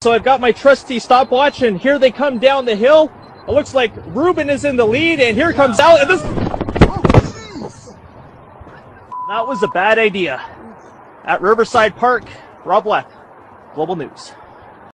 So I've got my trusty stopwatch, and here they come down the hill. It looks like Ruben is in the lead, and here comes Al. And this... That was a bad idea. At Riverside Park, Rob Black, Global News.